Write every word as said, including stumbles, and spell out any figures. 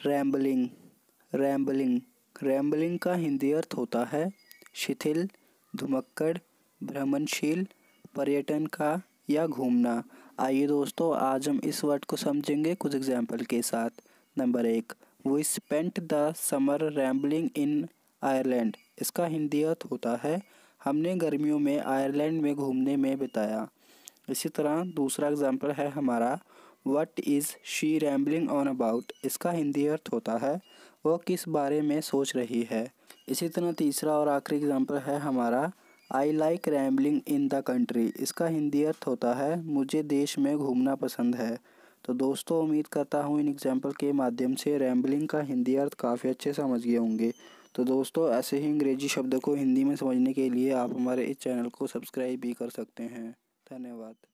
Rambling rambling rambling का हिंदी अर्थ होता है शिथिल, धुमक्कड़, भ्रमणशील, पर्यटन का या घूमना। आइए दोस्तों, आज हम इस वर्ड को समझेंगे कुछ एग्जाम्पल के साथ। नंबर एक, we spent the summer rambling in Ireland. इसका हिंदी अर्थ होता है हमने गर्मियों में आयरलैंड में घूमने में बिताया। इसी तरह दूसरा एग्जाम्पल है हमारा, what is she rambling on about. इसका हिंदी अर्थ होता है वह किस बारे में सोच रही है। इसी तरह तीसरा और आखिरी एग्जाम्पल है हमारा, I like rambling in the country. इसका हिंदी अर्थ होता है मुझे देश में घूमना पसंद है। तो दोस्तों, उम्मीद करता हूँ इन एग्जाम्पल के माध्यम से रैम्बलिंग का हिंदी अर्थ काफ़ी अच्छे समझ गए होंगे। तो दोस्तों, ऐसे ही अंग्रेजी शब्द को हिंदी में समझने के लिए आप हमारे इस चैनल को सब्सक्राइब भी कर सकते हैं। धन्यवाद।